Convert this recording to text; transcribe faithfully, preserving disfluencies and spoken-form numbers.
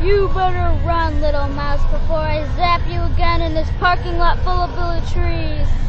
You better run, little mouse, before I zap you again in this parking lot full of blue trees.